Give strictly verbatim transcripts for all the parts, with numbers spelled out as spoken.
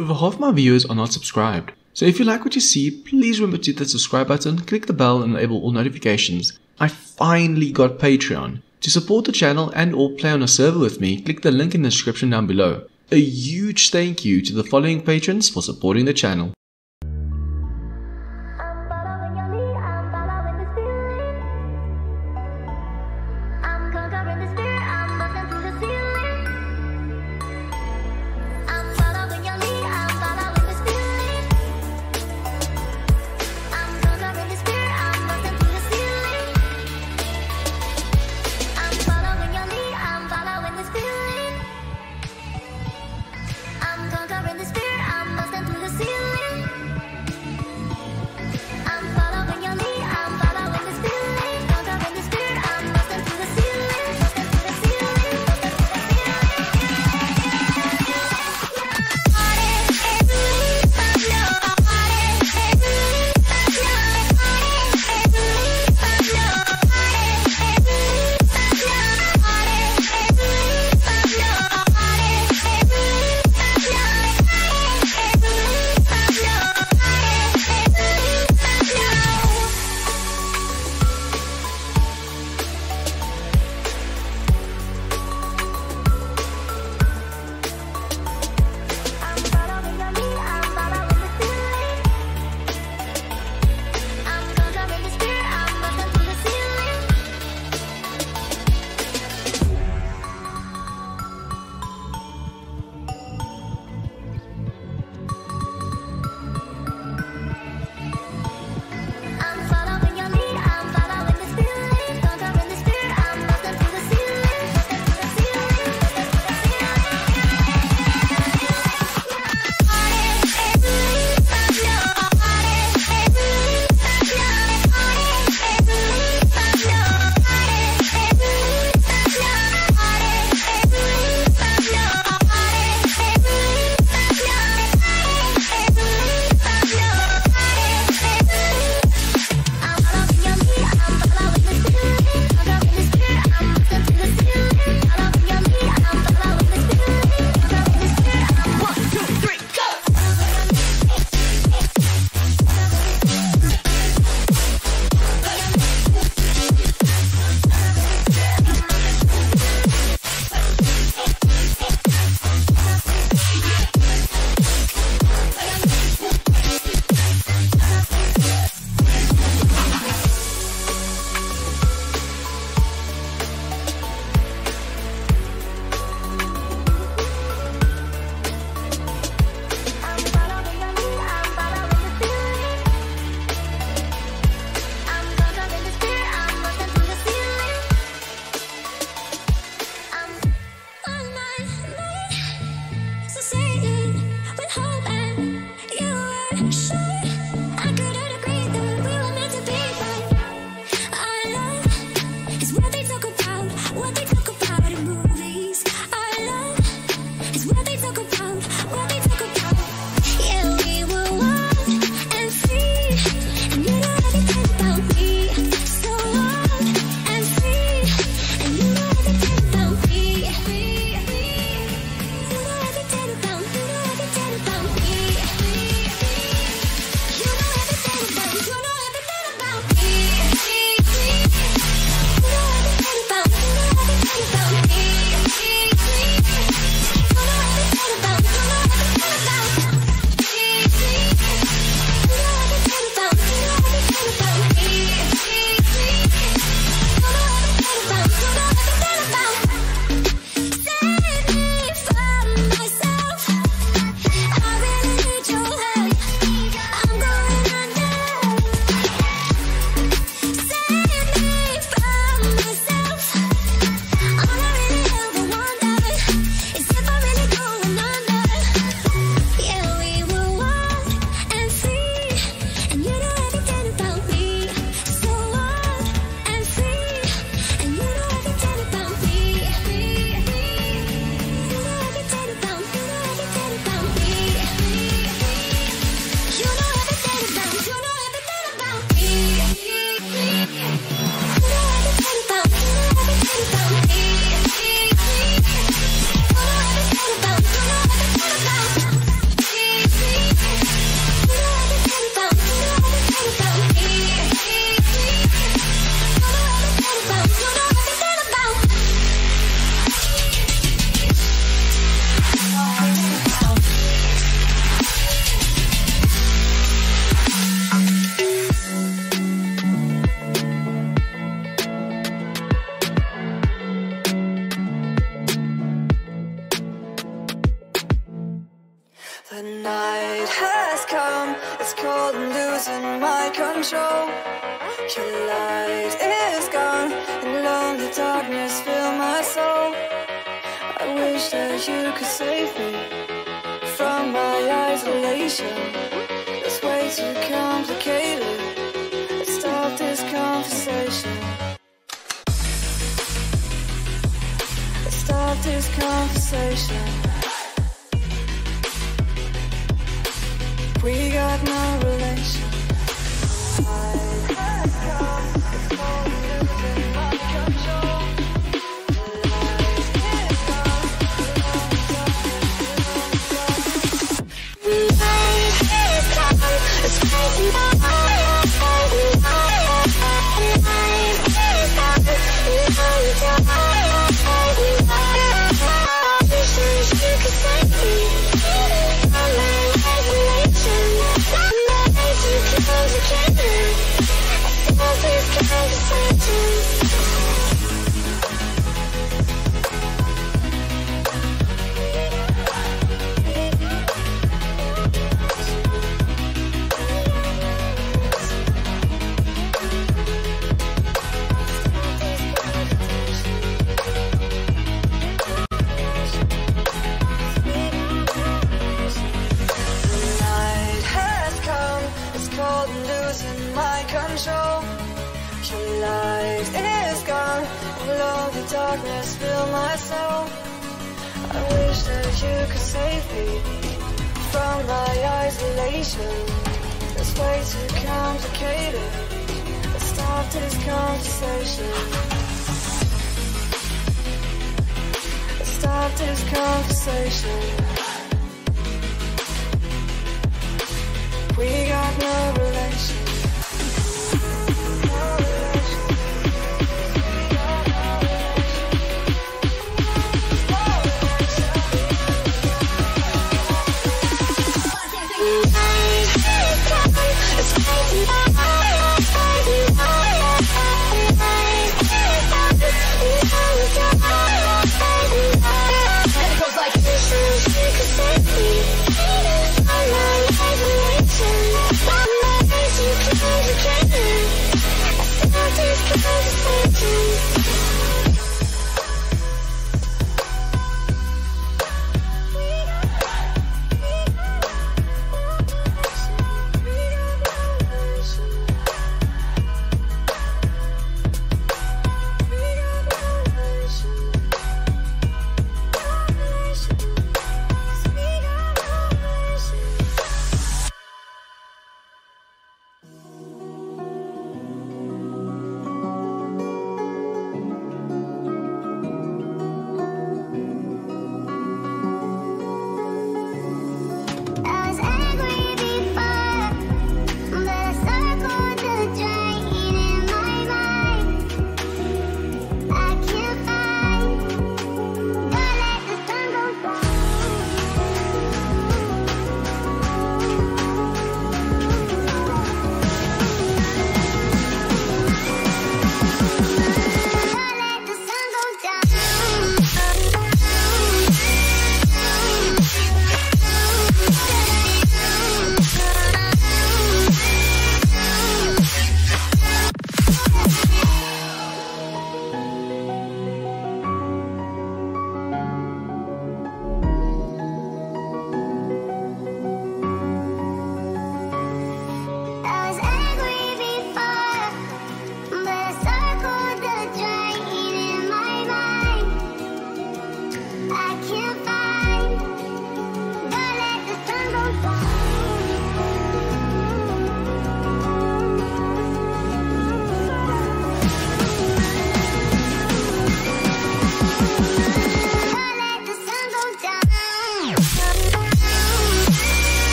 Over half my viewers are not subscribed, so if you like what you see, please remember to hit the subscribe button, click the bell and enable all notifications. I finally got Patreon. To support the channel and or play on a server with me, click the link in the description down below. A huge thank you to the following patrons for supporting the channel. Conquering the spirit, I'm busting through the ceiling. The night has come, it's cold and losing my control. Your light is gone, and lonely darkness fill my soul. I wish that you could save me from my isolation. It's way too complicated. Let's start this conversation. Let's start this conversation. We got no relation. I have come, it's cold and losing my control. The light is gone, the light is gone. It's crazy now. The light is gone, I wish that you could save me from my isolation. Your light is gone, all the darkness fill my soul. I wish that you could save me from my isolation. It's way too complicated. Let's start this conversation. Let's start this conversation. We got no relation.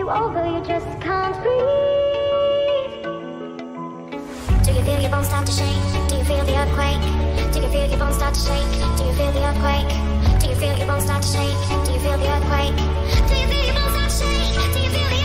you over, you just can't breathe. Do you feel your bones start to shake? Do you feel the earthquake? Do you feel your bones start to shake? Do you feel the earthquake? Do you feel your bones start to shake? Do you feel the earthquake? Do you feel your bones start to shake? Do you feel the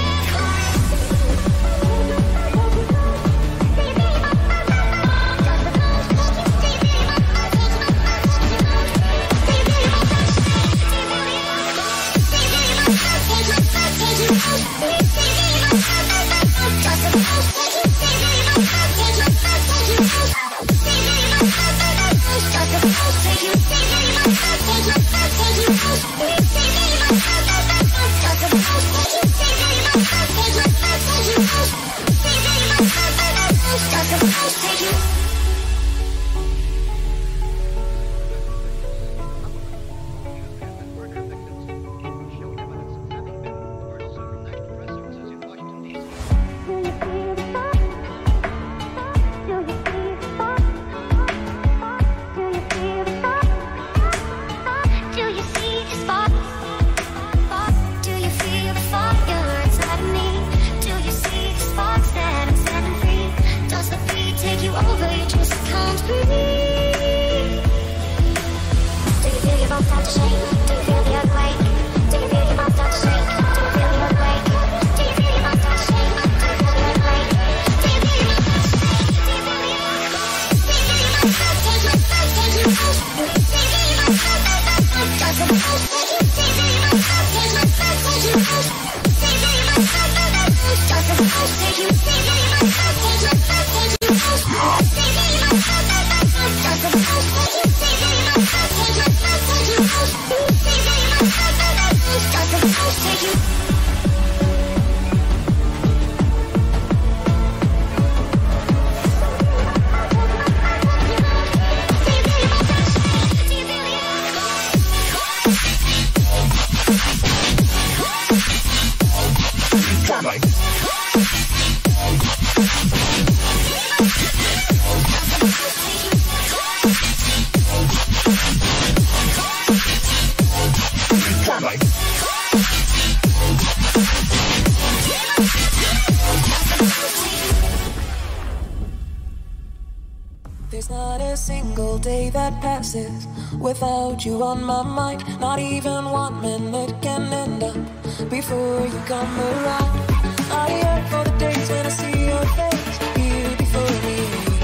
There's not a single day that passes without you on my mind. Not even one minute can end up before you come around. I yearn for the days when I see your face here before me.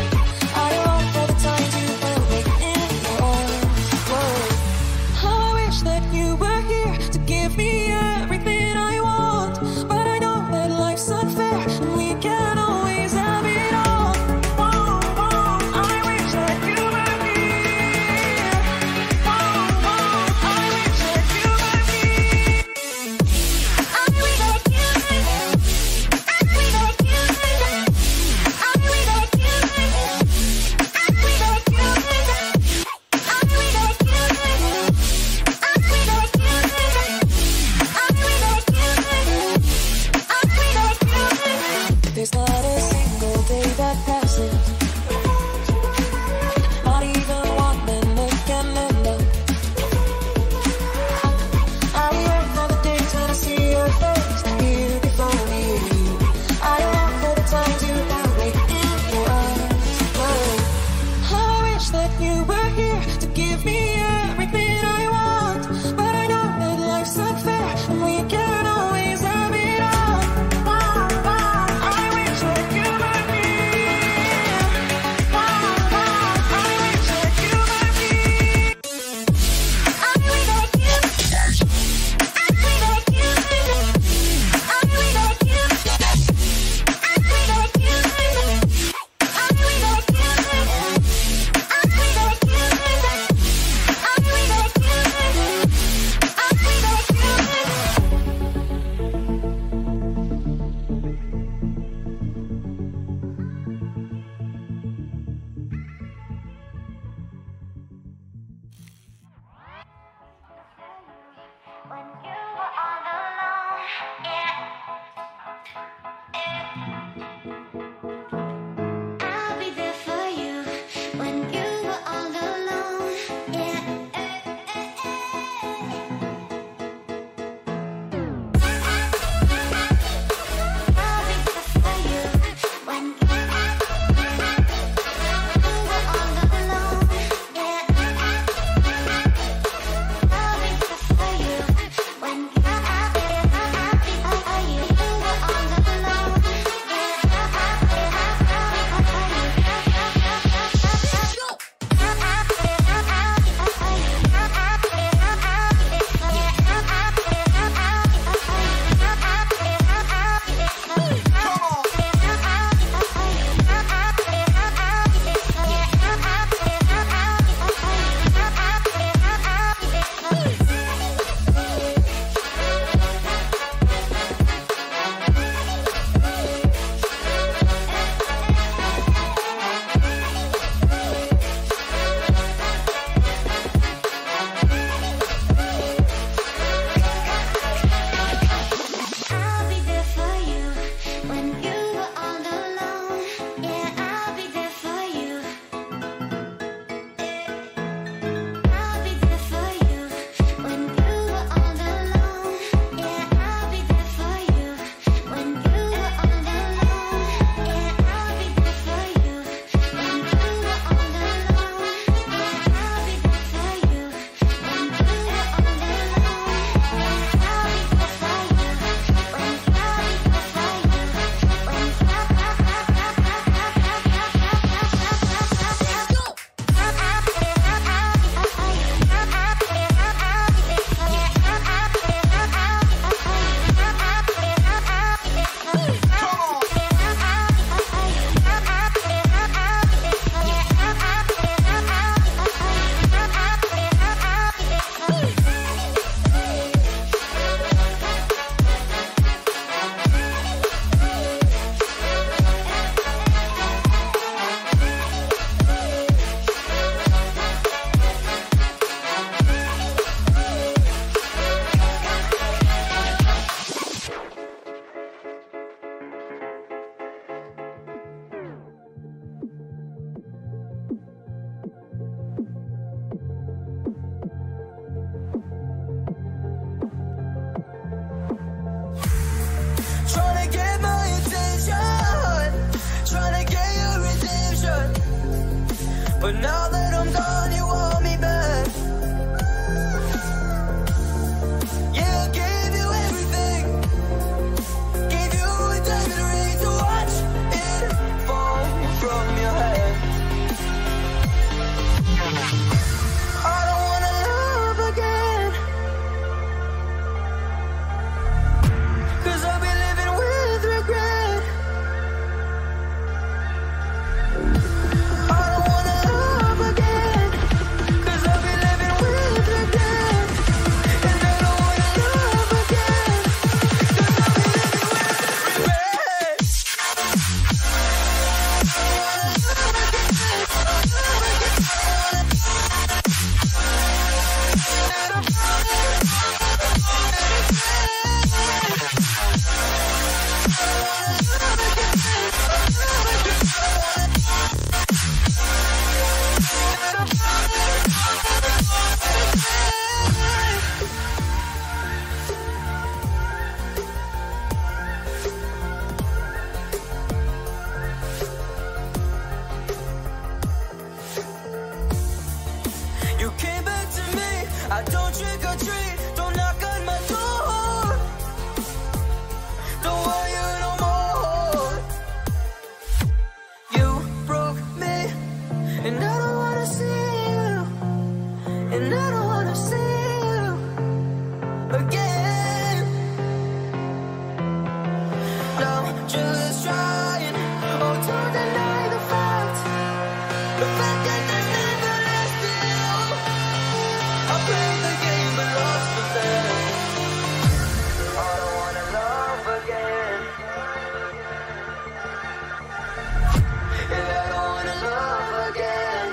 I long for the times you held me in your arms. Whoa. How I wish that you were here to give me everything I want, but I know that life's unfair and we can't always have it all. I But now that I'm gone, you want me back. Yeah, I gave you everything. Gave you a diamond ring to watch it fall from your hand. I don't wanna love again, 'cause I'll be living with regret. I don't wanna love again, 'cause I'll be living with regret. And I don't wanna love again, 'cause I'll be living with regret. You came back to me, I don't trick or treat, don't knock on my door, don't want you no more. You broke me, and I don't wanna see you, and I don't wanna see you again. Now just trying, oh, don't deny the fact, the fact that there's never less than you. I played the game but lost the bet. I don't wanna love again, and I don't wanna love again.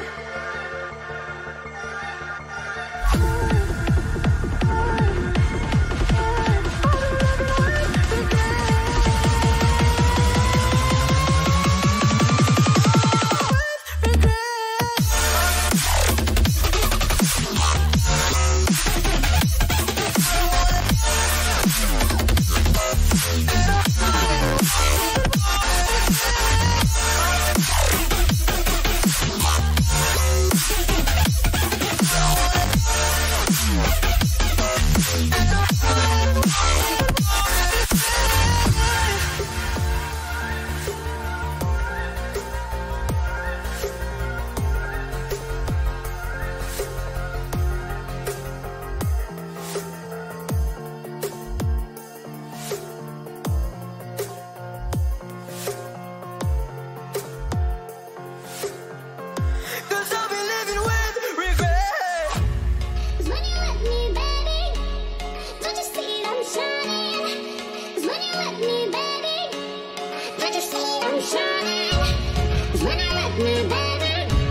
Cause I'll be living with regret. 'Cause when you let me, baby, don't you see I'm shining? 'Cause when you let me, baby, don't you see I'm shining? 'Cause when I let me, baby,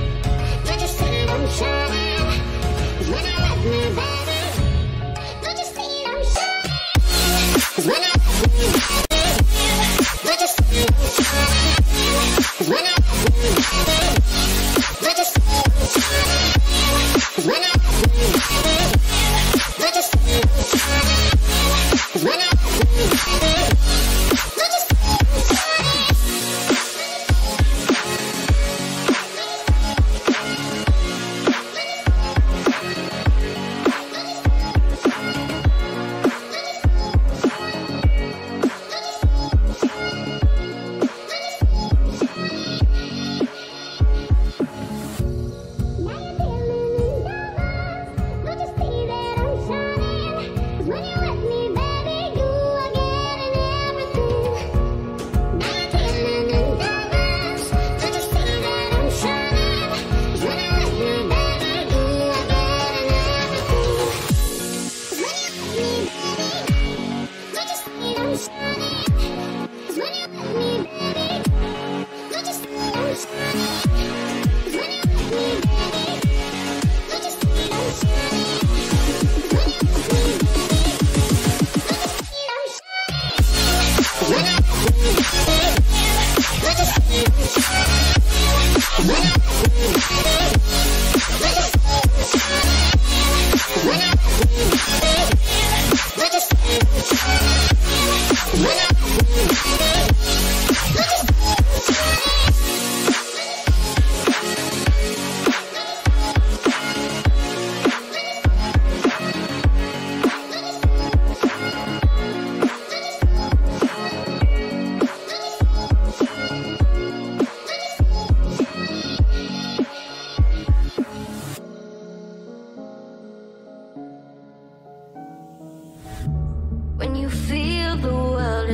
don't you see I'm shining? 'Cause when I let me, baby, don't you see I'm shining? 'Cause when I let me, baby, don't you see I'm shining? 'Cause when I let me, baby, don't you see I'm shining? 'Cause when I let me, baby, don't you see I'm shining? 'Cause when I let me, baby, don't you see I'm shining? When you let me, baby, you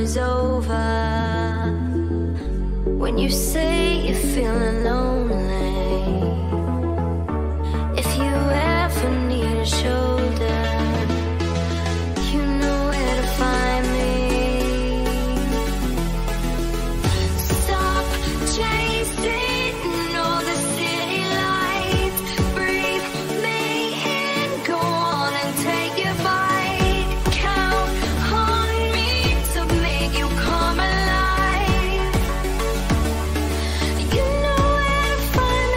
is over. When you say you're feeling lonely, if you ever need a shoulder, you know where to find me. Stop chasing all the city lights. Breathe me in, go on and take your bite. Count on me to make you come alive. You know where to find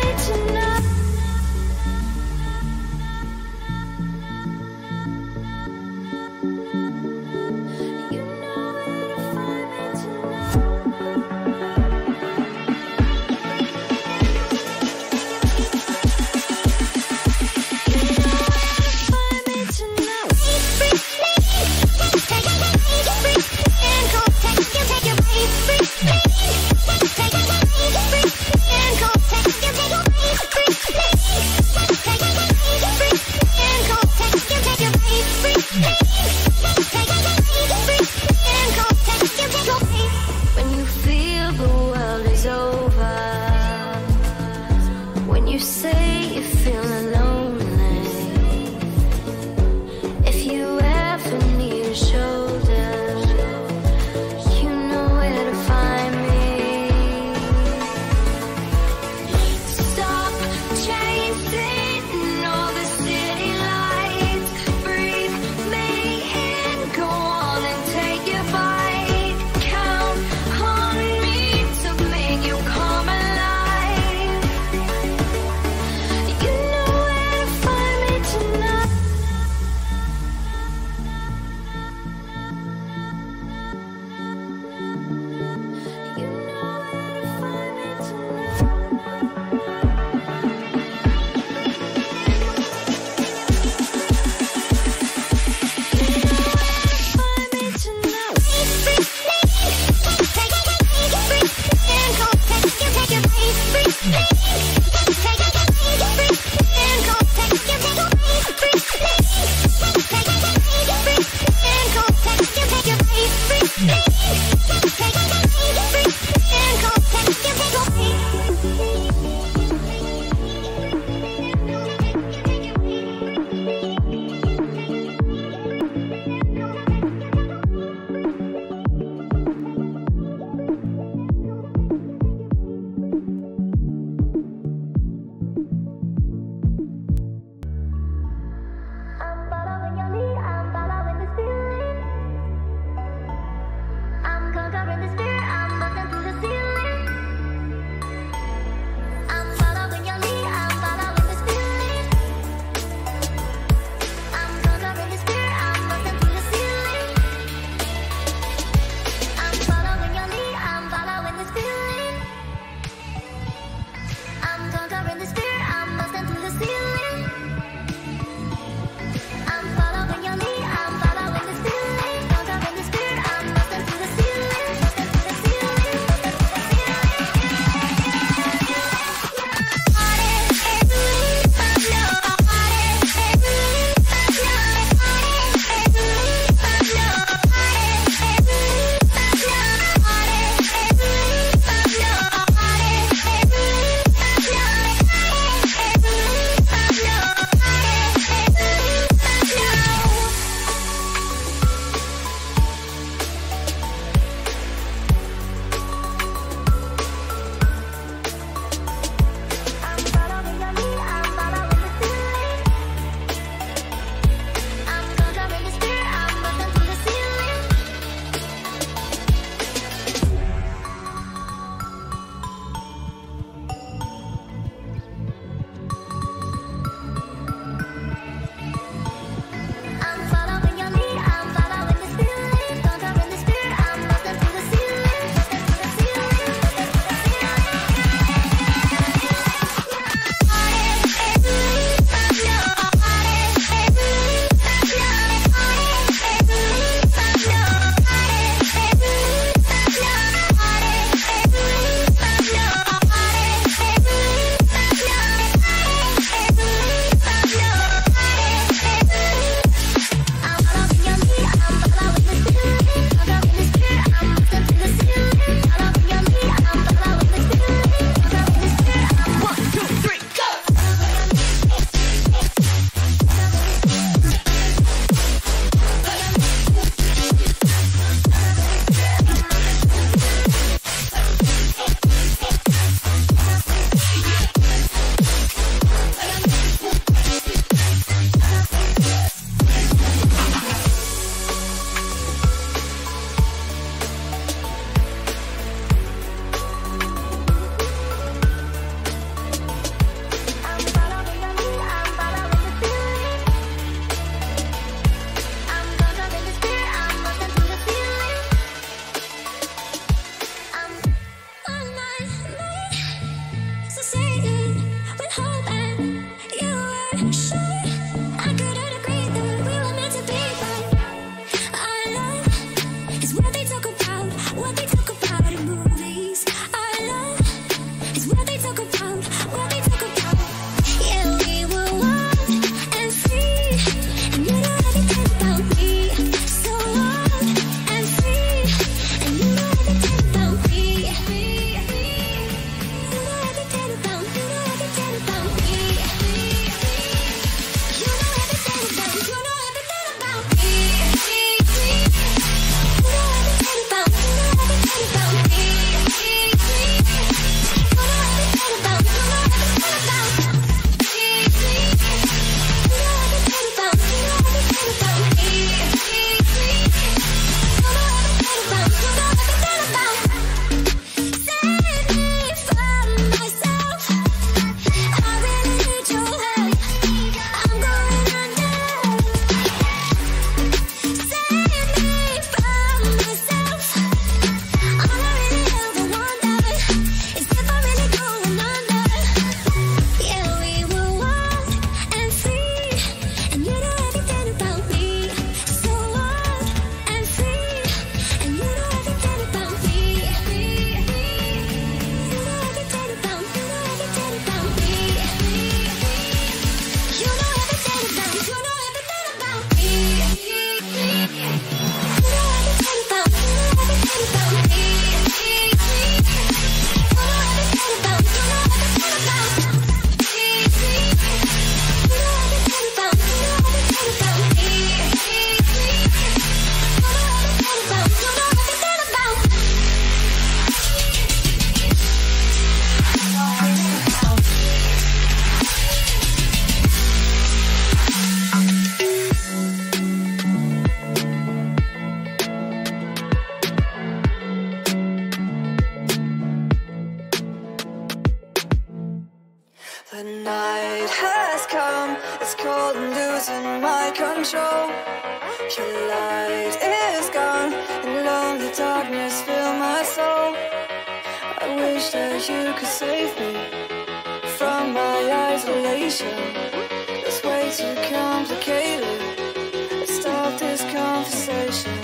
Your light is gone, and lonely darkness fill my soul. I wish that you could save me from my isolation. It's way too complicated. Let's stop this conversation.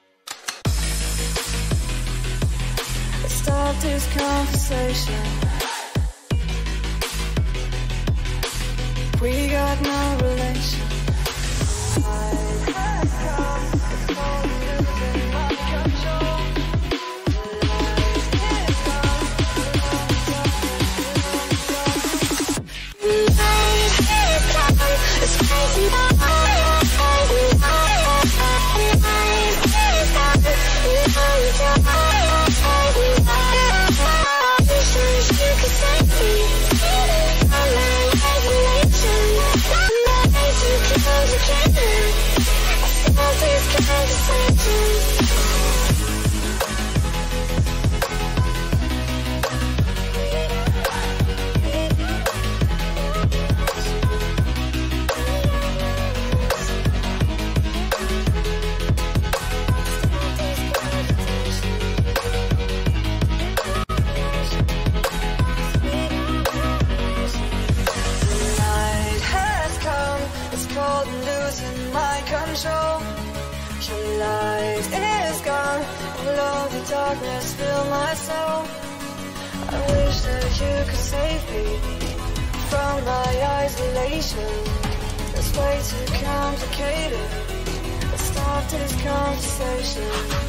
Let's stop this conversation. We got no relation. Losing my control. Your light is gone, and lonely darkness fill my soul. I wish that you could save me from my isolation. It's way too complicated. Let's stop this conversation.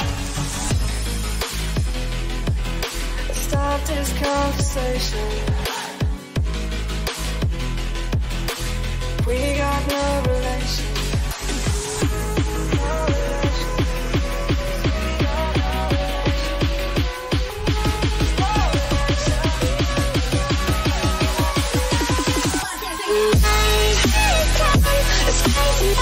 Let's stop this conversation. We got no relation. No relation. We got no relation. No relation. It's crazy.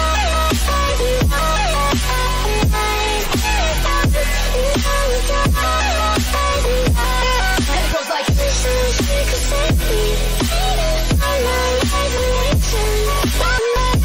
It goes like this. You could save me. I'm not isolation.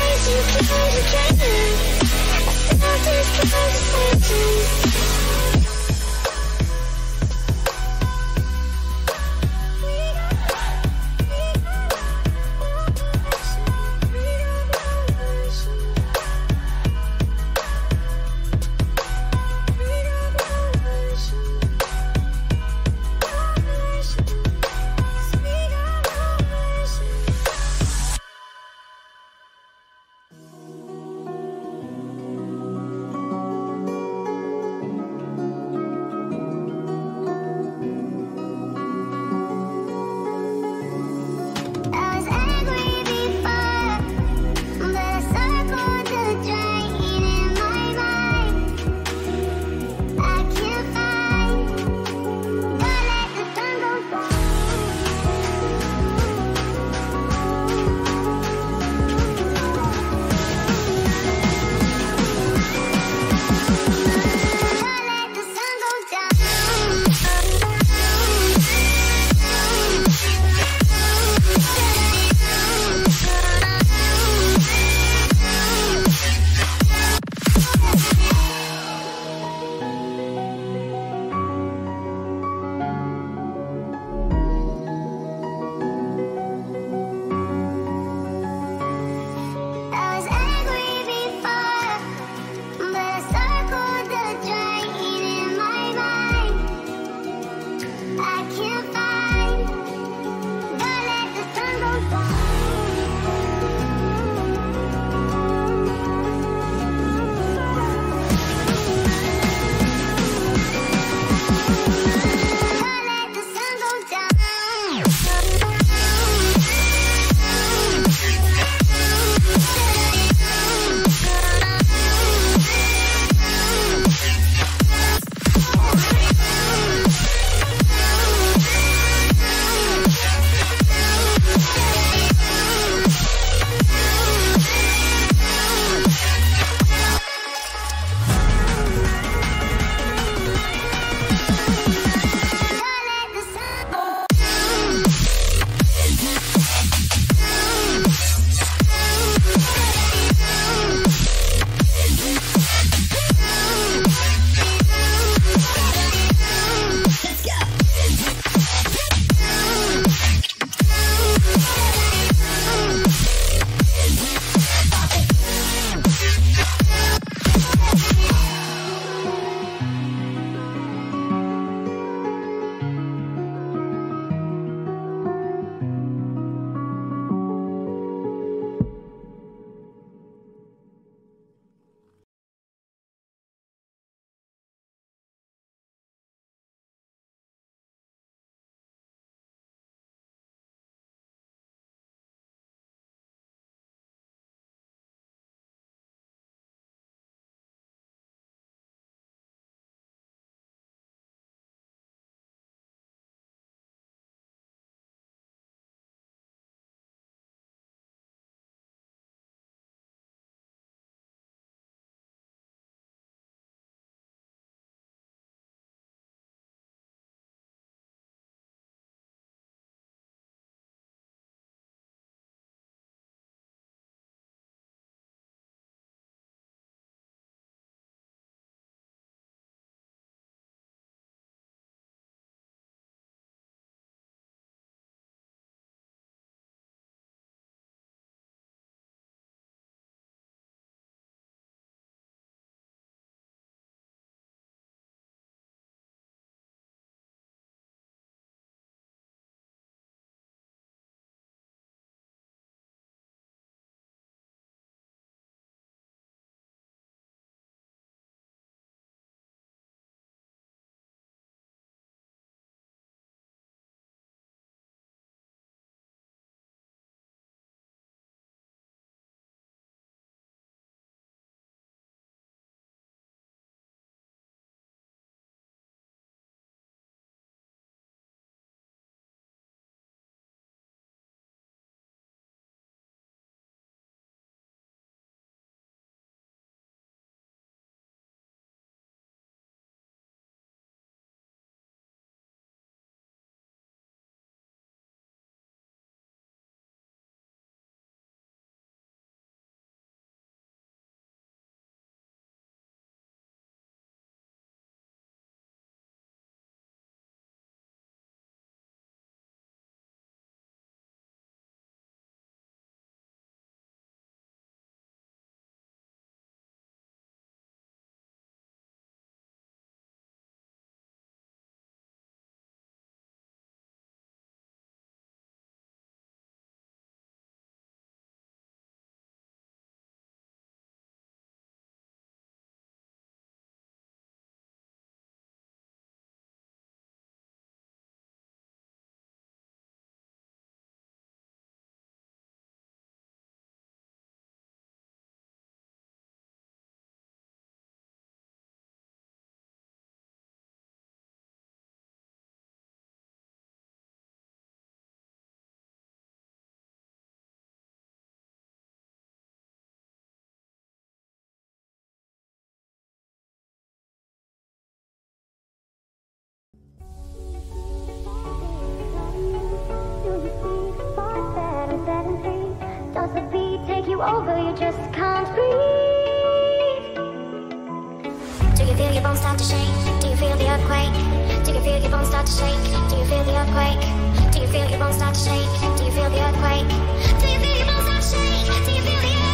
you over, you just can't breathe. Do you feel your bones start to shake? Do you feel the earthquake? Do you feel your bones start to shake? Do you feel the earthquake? Do you feel your bones start to shake? Do you feel the earthquake? Do you feel your bones start to shake? Do you feel the earthquake?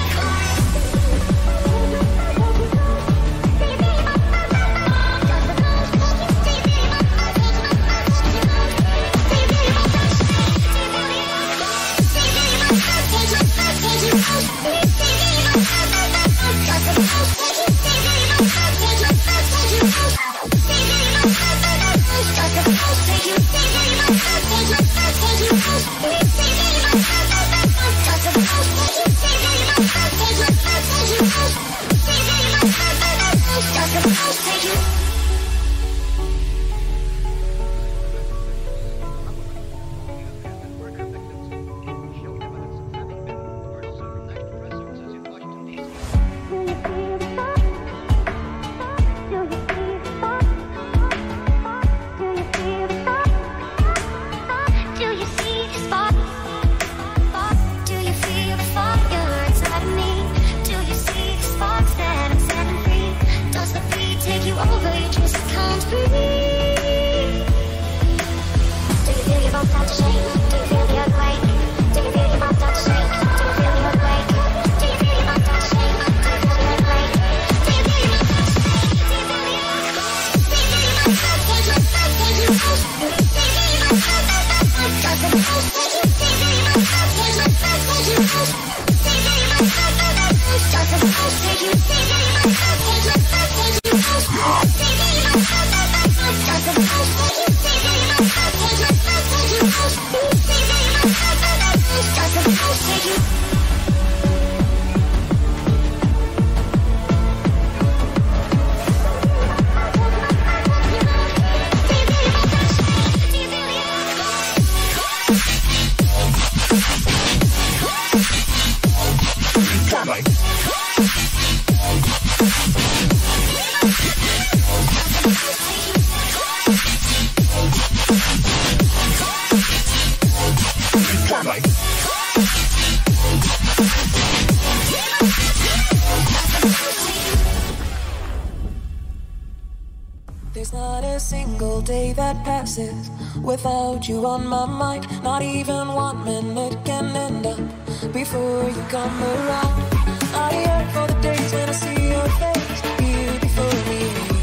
There's not a single day that passes without you on my mind. Not even one minute can end up before you come around. I yearn for the days when I see your face here before me.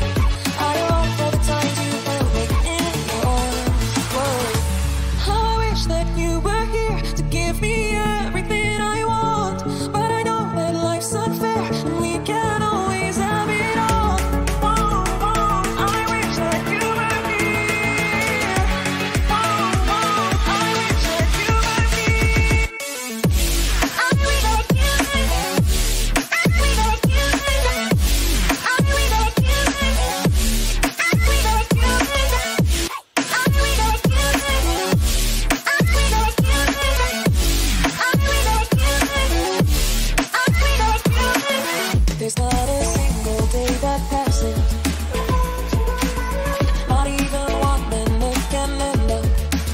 I long for the times you held me in your arms. Whoa. How I wish that you were here to give me everything I want, but I know that life's unfair and we can't always have it all. There's not a single day that passes, not even one minute can end up.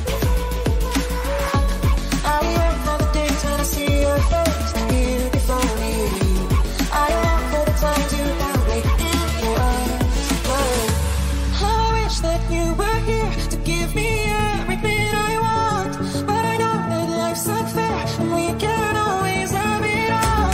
I yearn for the days when I see your face here before me. I long for the times you held me in your arms. Oh, how I wish that you were here to give me everything I want, but I know that life's unfair and we can't always have it all.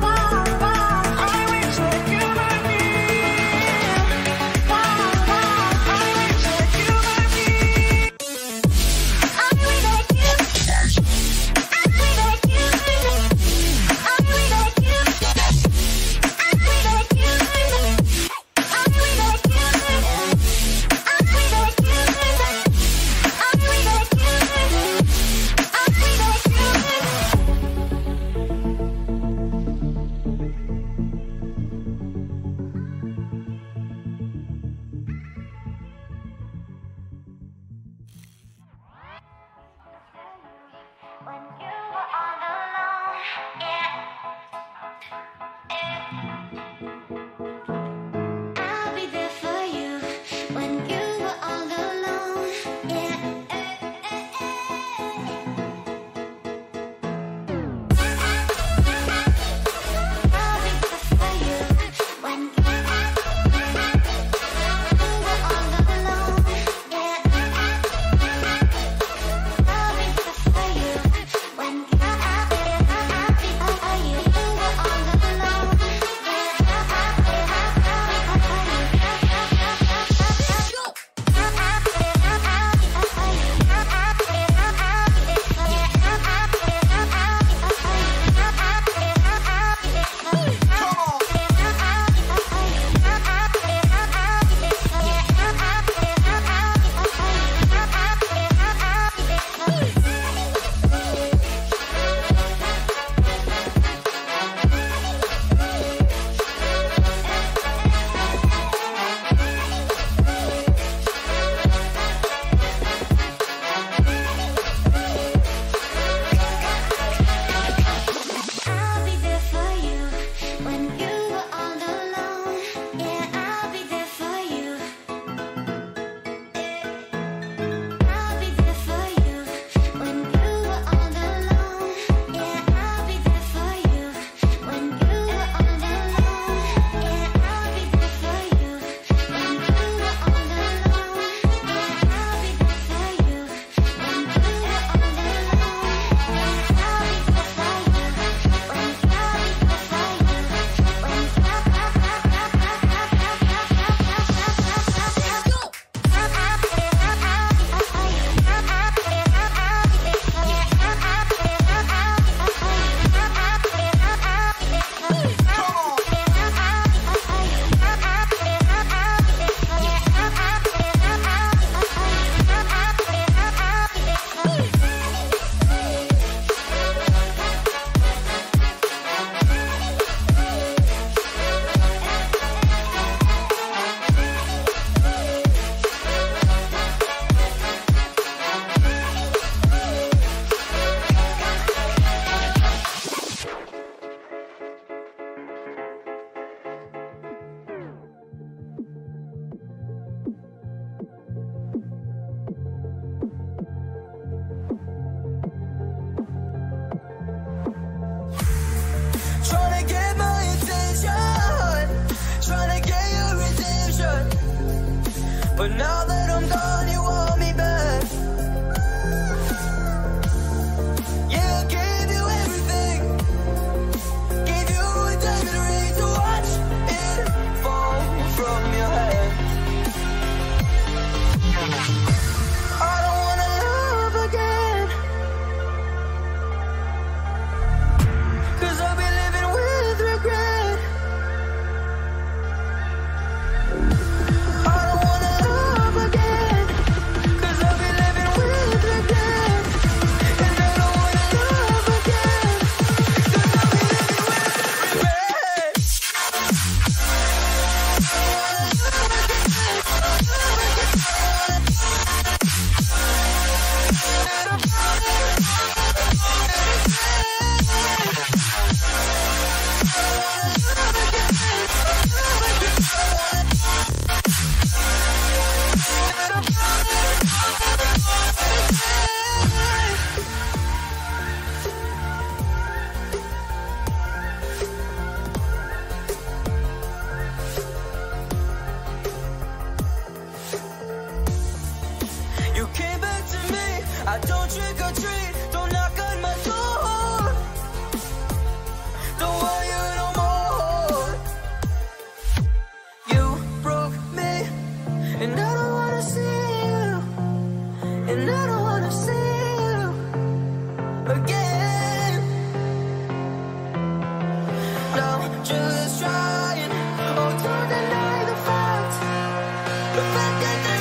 When you were all alone, yeah. I'll be there for you when you were all alone, yeah. But now that I'm gone, you want me back. Yeah, I gave you everything. Gave you a diamond ring to watch it fall from your hand. I don't wanna love again, 'cause I'll be living with regret. I don't wanna love again, 'cause I'll be living with regret. And I don't wanna love again, 'cause I'll be living with regret. You came back to me. I don't trick or treat. Don't knock on my door. Don't want you no more. You broke me, and I don't wanna see you, and I don't wanna see you again. Now just trying, oh, don't deny the fact, the fact that